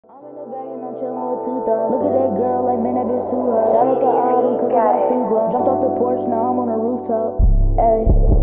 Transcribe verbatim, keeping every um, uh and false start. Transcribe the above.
I'm in the bag and I'm chillin' with two thoughts. Look at that girl, like man, that bitch too hot. Shout out to all them, cause I got two gloves. Jumped off the porch, now I'm on a rooftop. Ayy.